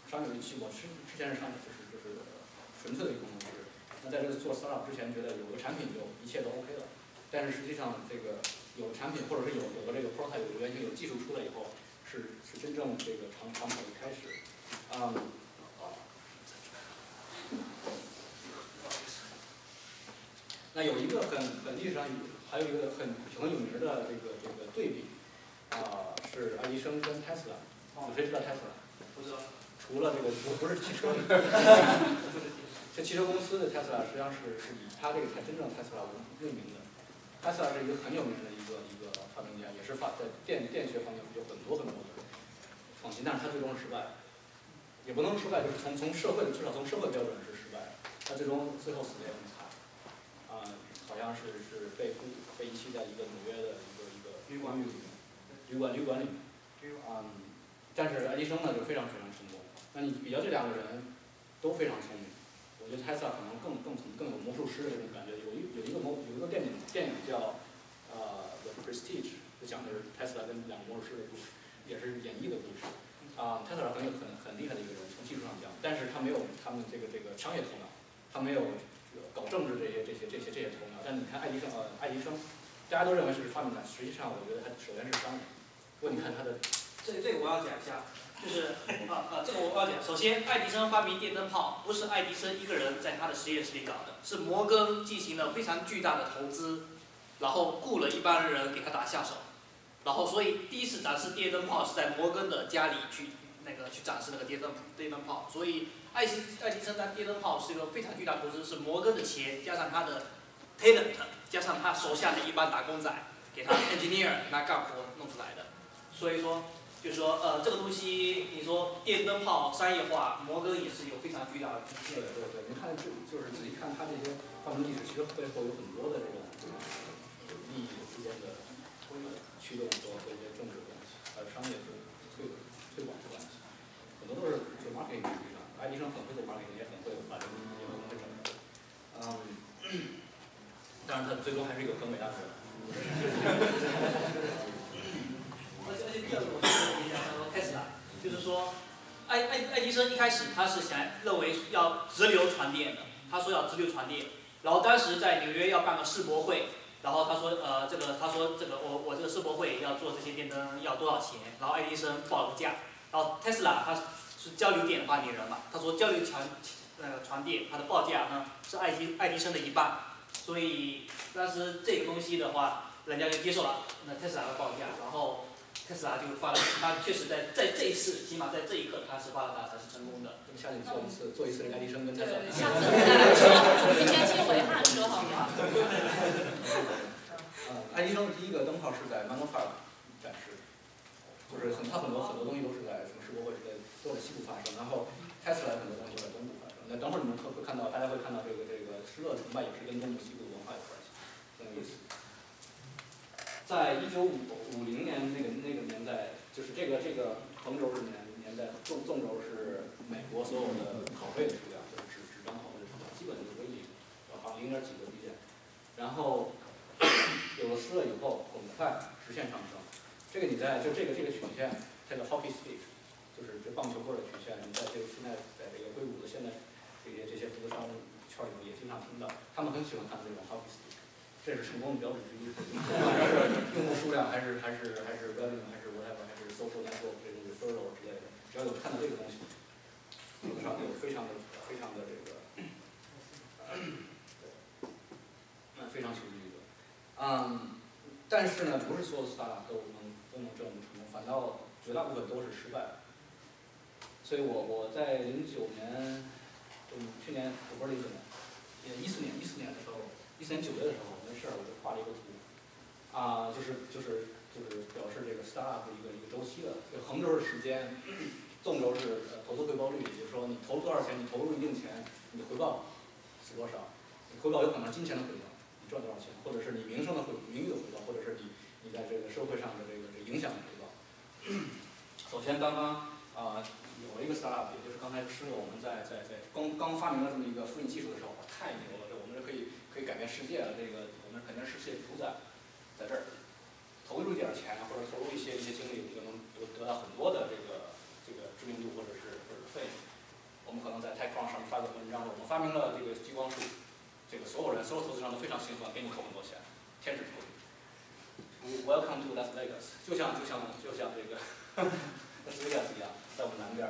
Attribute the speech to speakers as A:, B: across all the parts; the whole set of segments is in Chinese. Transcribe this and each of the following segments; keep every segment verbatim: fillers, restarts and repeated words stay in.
A: 商业预期，我之之前是商业就是就是纯粹的一个工程师。那在这个做 startup 之前，觉得有个产品就一切都 OK 了。但是实际上，这个有产品或者是有有个这个 prototype 有原型有技术出来以后，是是真正这个长长跑的开始。嗯。那有一个很很历史上还有一个很很有名的这个这个对比，啊、呃，是爱迪生跟 Tesla。有谁知道 Tesla？
B: 不知道。
A: 除了这个不不是汽车，这汽车公司的 Tesla 实际上是是以它这个才真正 Tesla 为命名的。Tesla 是一个很有名的一个一个发明家，也是发在电电学方面有很多很多的创新，但是他最终是失败了。也不能失败，就是从从社会的至少从社会标准是失败的。他最终最后死的也很惨，啊、呃，好像是是被被遗弃在一个纽约的一个一个
B: 旅馆
A: 里面，旅馆旅馆里面。啊、嗯，但是爱迪生呢就非常非常成功。那你比较这两个人都非常聪明，我觉得 Tesla 可能更更更有魔术师的这种感觉。有一有一个魔有一个电影电影叫呃《The Prestige》，就讲的是 Tesla 跟两个魔术师的故事，也是演绎的故事。啊、呃、，Tesla 很有很很厉害的一个人，从技术上讲，但是他没有他们这个这个商业头脑，他没有搞政治这些这些这些这些头脑。但你看爱迪生呃爱迪生，大家都认为是发明家，实际上我觉得他首先是商人。如果你看他的，
B: 这这个我要讲一下。就是啊啊，这个我要讲。首先，爱迪生发明电灯泡不是爱迪生一个人在他的实验室里搞的，是摩根进行了非常巨大的投资，然后雇了一帮人给他打下手，然后所以第一次展示电灯泡是在摩根的家里去那个去展示那个电灯电灯泡，所以爱迪爱迪生的电灯泡是一个非常巨大的投资，是摩根的钱加上他的 talent 加上他手下的一帮打工仔给他 engineer 给他干活弄出来的，所以说。就是说，呃，这个东西，你说电灯泡商业化，摩根也是有非常巨大的贡献。
A: 对对对，您看这就是自己看他这些发明历史，其实背后有很多的这种利益之间的驱动和和一些政治关系，还有商业推推推广的关系，很多都是就 marketing 实际上，爱迪生很会做 marketing， 也很会把这个业务东西整出来。嗯，当然他最终还是一个很伟大的人。
B: 而且而且第二个我说一下，说特斯拉，就是说，爱爱爱迪生一开始他是想认为要直流传电的，他说要直流传电，然后当时在纽约要办个世博会，然后他说呃这个他说这个我我这个世博会要做这些电灯要多少钱，然后爱迪生报了个价，然后特斯拉他是交流电发明人嘛，他说交流传呃传电它的报价呢是爱迪爱迪生的一半，所以当时这个东西的话，人家就接受了那特斯拉的报价，然后。特斯拉就发了，他确实在在这一次，起码在这一刻，他是发了大财是成功的。
A: 那么下去做一次，做一次这个爱迪生跟特斯拉。
C: 对，下次再来说，明天请伟汉说好吗？
A: 呃，爱迪生第一个灯泡是在 Menlo Park 展示，就是很他很多很多东西都是在什么世博会之类都在西部发生，然后 Tesla 很多东西都在东部发生。那等会儿你们会会看到，大家会看到这个这个施乐崇拜也是跟东部西部的文化有关系，很有意思。在一九五五零年那个那个年代，就是这个这个横轴是年年代，纵纵轴是美国所有的拷贝的数量，就是纸纸张拷贝的数量，基本就是为零，好像零点几个 B 点。然后有了施乐以后，很快直线上升。这个你在就这个这个曲线，它叫 hockey stick， 就是这棒球棍的曲线，你在这个现在在这个硅谷的现在这些这些服装圈里头也经常听到，他们很喜欢看这种 hockey stick。这是成功的标志之一，不管是用户数量，还是还是还是 revenue， 还是 whatever， 还是 social network 这种 referral 之类的，只要有看到这个东西，基本上就非常的非常的这个，嗯，非常持续的。嗯，但是呢，不是所有 startup 都能都能这么成功，反倒绝大部分都是失败的。所以我我在零九年，嗯，去年我不是零九年，也一四年一四年的时候，一四年九月的时候。没事儿，我就画了一个图，啊、呃，就是就是就是表示这个 startup 一个一个周期的，这个横轴是时间，纵轴是呃投资回报率，也就是说你投多少钱，你投入一定钱，你的回报是多少？你回报有可能是金钱的回报，你赚多少钱，或者是你名声的回名誉的回报，或者是你你在这个社会上的这个这个影响的回报。首先，刚刚啊、呃、有了一个 startup， 也就是刚才施乐我们在在在刚刚发明了这么一个复印技术的时候，太牛了，这我们这可以。可以改变世界的这个，我们肯定是世界主宰，在这儿投入一点钱，或者投入一些一些精力，就能得得到很多的这个这个知名度或者是或者是费用。 发明了这个激光术，这个所有人所有投资商都非常兴奋，给你投很多钱，天使投资。Welcome to Las Vegas， 就像就像就像这个 Las Vegas 一样，在我们南边。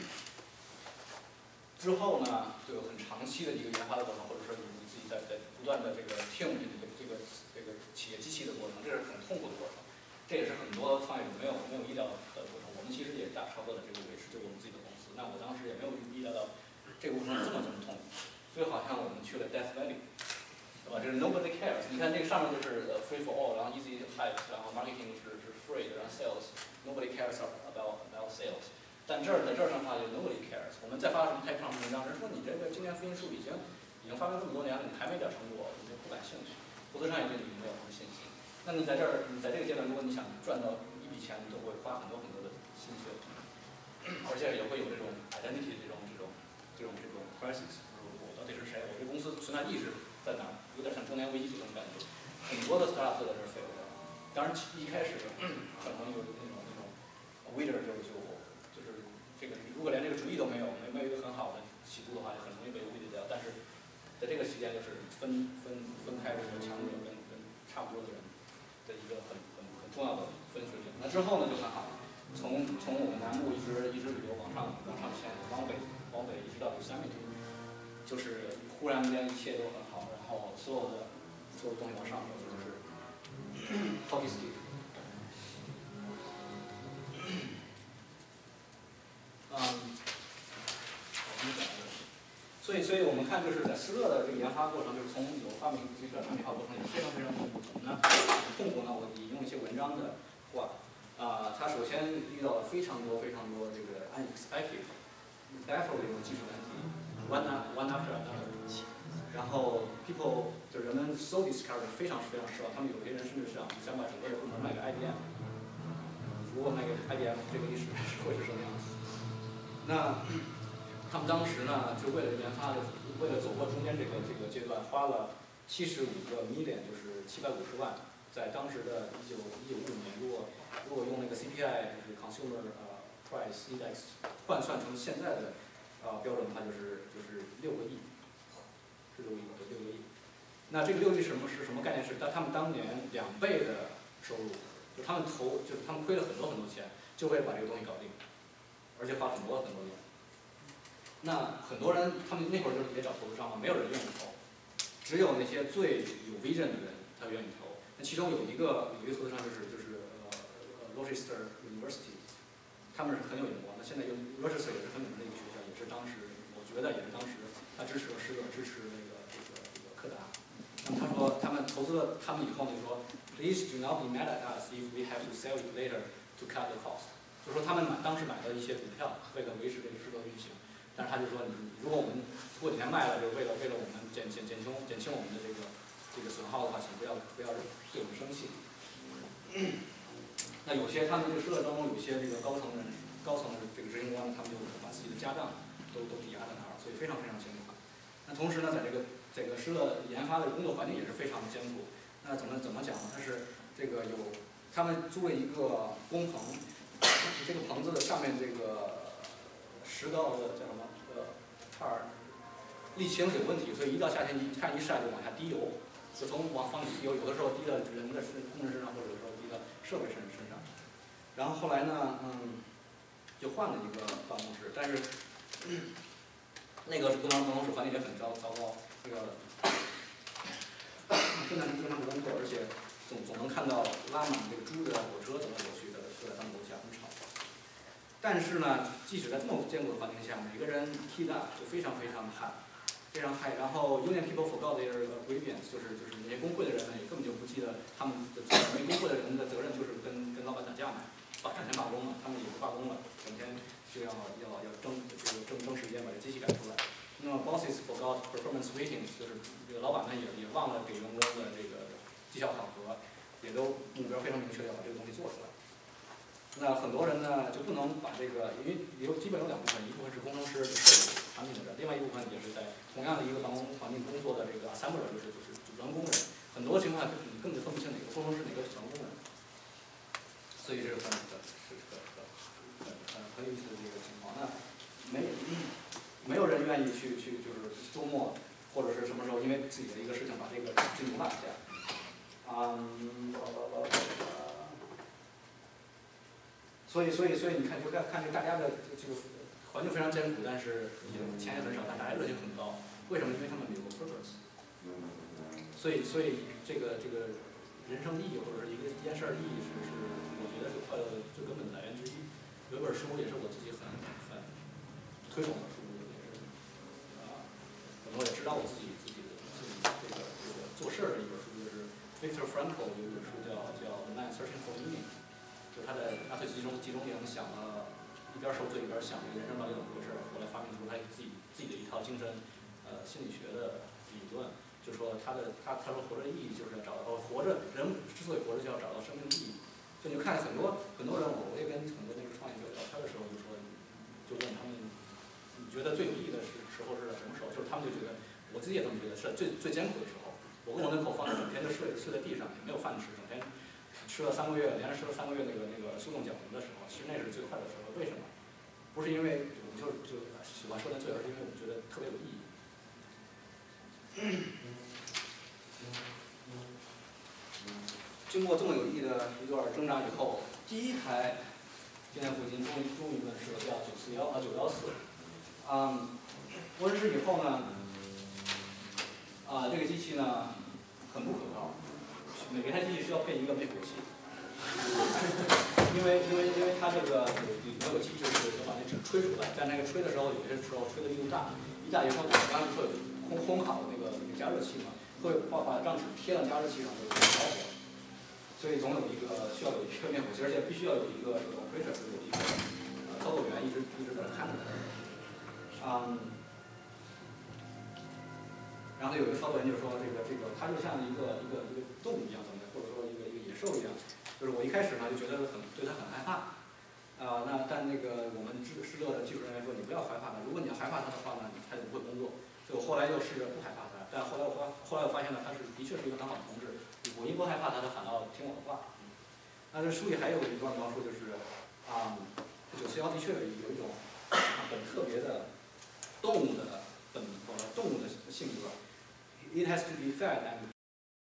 A: 之后呢，就有很长期的一个研发的过程，或者说你自己在在不断的这个 tune 这个这个这个企业机器的过程，这是很痛苦的过程。这也是很多创业者没有没有意料的过程。我们其实也打超过了这个维持，就我们自己的公司。那我当时也没有意料到这个过程这么这么痛苦，就好像我们去了 Death Valley。对吧？这是 nobody cares。你看这个上面就是 free for all， 然后 easy hype， 然后 marketing 是是 free， 然后 sales nobody cares about about sales。但这儿在这儿上的话就 nobody cares。我们再发什么开创文章，人说你这个今年复印术已经已经发明这么多年了，你还没点成果，你就不感兴趣。投资商也对你没有什么信心。那你在这儿，你在这个阶段，如果你想赚到一笔钱，你都会花很多很多的心血，而且也会有这种 identity 这种这种这种这种 crisis。我到底是谁？我这公司存在意识在哪儿？有点像中年危机这种感觉，很多的 startup 都在这儿 fail 掉。当然一开始可能有那种那种 winner 就就就是这个，如果连这个主意都没有，没没有一个很好的起步的话，就很容易被 weed 掉。但是在这个期间，就是分分分开这个强者跟跟差不多的人的一个很很很重要的分水岭。那之后呢就很好了，从从我们南部一直一直旅游往上往上迁，往北往北一直到 Yosemite， 就是忽然间一切都很好，然后所有的所有东西往上走，就是 hockey stick。嗯，所以所以我们看就是在施乐的这个研发过程，就是从有发明这个产品化过程也是非常非常痛苦。怎么呢？痛苦呢？我引用一些文章的话，啊、呃，他首先遇到了非常多非常多这个 unexpected baffling 的技术难题 ，one one after another。然后 people 就人们 so discouraged， 非常非常失望。他们有些人甚至想想把整个的部门卖给 I B M。如果卖给 I B M， 这个历史是会是什么样子？那他们当时呢，就为了研发，为了走过中间这个这个阶段，花了七十五个 million， 就是七百五十万，在当时的一九一九五五年，如果如果用那个 C P I 就是 Consumer 呃 Price Index 换算成现在的呃标准的话，就是就是六个亿。是六亿，对，六个亿。那这个六亿什么是什么概念？是他他们当年两倍的收入，就他们投，就是他们亏了很多很多钱，就为了把这个东西搞定，而且花很多很多年。那很多人，他们那会儿就也找投资商嘛，没有人愿意投，只有那些最有 vision 的人他愿意投。那其中有一个有一个投资商就是就是呃呃 Rochester University， 他们是很有眼光的。现在有 Rochester 也是很有名的一个学校，也是当时我觉得也是当时他支持了施乐，支持那个这个这个柯达。那么他说他们投资了他们以后呢，就说 Please do not be mad at us if we have to sell it later to cut the cost。就说他们买当时买的一些股票，为了维持这个施乐运行。但是他就说你如果我们过几天卖了，就是为了为了我们减减减轻减轻我们的这个这个损耗的话，请不要不要对我们生气。那有些他们这个施乐当中有一些这个高层人高层的这个执行官，他们就把自己的家当都都抵押在那儿，所以非常非常辛苦。那同时呢，在这个这个施乐研发的工作环境也是非常艰苦。那怎么怎么讲呢？它是这个有他们租了一个工棚，这个棚子的上面这个石膏的叫什么呃叉儿沥青有问题，所以一到夏天一看一晒就往下滴油，就从往房里滴油，有的时候滴到人的身工人身上，或者有时候滴到设备身身上。然后后来呢，嗯，就换了一个办公室，但是。嗯那个工厂办公室环境也很糟糟糕，这个经常经常不工作，而且总总能看到拉满这个猪的火车走来走去的，就在他们楼下很吵。但是呢，即使在这么艰苦的环境下，每个人 keep up 就非常非常嗨，非常嗨。然后 Union people forgot their grievance， 就是就是那些工会的人呢，也根本就不记得他们的责任，因为工会的人的责任就是跟跟老板打架嘛，把整天罢工了，他们也不罢工了，整天。就要要要争这个争争时间把这机器赶出来。那么 bosses forgot performance ratings， 就是这个老板们也也忘了给员工的这个绩效考核，也都目标非常明确要把这个东西做出来。那很多人呢就不能把这个，因为有基本有两部分，一部分是工程师的设计产品的人，另外一部分也是在同样的一个办公环境工作的这个 assembler， 就是就是组装工人。很多情况下就是你根本就分不清哪个工程师哪个是成工人，所以这是很很是很很很很有意思的这个情况。那没没有人愿意去去就是周末或者是什么时候，因为自己的一个事情把这个进度落下。嗯，所以所以所以你看，就看看这大家的这个环境非常艰苦，但是也钱也很少，但大家热情很高。为什么？因为他们有个 purpose。所以所以这个这个人生意义或者是一个一件事儿意义是是我觉得是快乐的最根本的来源之一。有一本书也是我自己很很推崇的书，也是啊，可能我也知道我自己自己的自己这个这个做事儿的一本书，就是 Viktor Frankl 有一本书叫叫 The Man Searching for Meaning， 就是他在纳粹集中集中营想了一边受罪一边想这个人生到底怎么回事，后来发明出他自己自己的一套精神呃心理学的理论。就说他的他他说活着的意义就是要找到活着人之所以活着就要找到生命的意义。就你看很多很多人，我我也跟很多那个创业者聊天的时候就说，就问他们，你觉得最有意义的是时候是在什么时候？就是他们就觉得，我自己也这么觉得，是最最艰苦的时候。我跟我那口房整天就睡睡在地上，也没有饭吃，整天吃了三个月，连着吃了三个月那个那个速冻饺子的时候，其实那是最快乐的时候。为什么？不是因为我们就就喜欢受那罪，而是因为我们觉得特别有意义。经过这么有意义的一段挣扎以后，第一台纪念复兴终于终于问世了，叫九四幺啊九幺四。嗯，问世以后呢，啊这个机器呢很不可靠，每台机器需要配一个灭火器，因为因为因为它这个里面有机制是要把那纸吹出来，在那个吹的时候，有些时候吹的力度大，一大以后刚才不是有烘烘烤的那个那个加热器嘛，会把把让纸贴到加热器上就着火。所以总有一个需要有一个灭火器，而且必须要有一个这个 operator， 有一个呃操作员一直一直在看着它。嗯，然后有一个操作员就说这个这个它就像一个一个一个动物一样，怎么或者说一个一个野兽一样。就是我一开始呢就觉得很对它很害怕，啊、呃、那但那个我们施施乐的技术人员说你不要害怕它，如果你要害怕它的话呢，它就不会工作。所以我后来又试着不害怕它，但后来我发后来我发现呢，它是的确是一个很好的同志。我一不害怕它，它反倒听我的话。那这书里还有一段描述，就是啊，九四幺的确有有一种很特别的动物的本呃动物的性格。It has to be fed and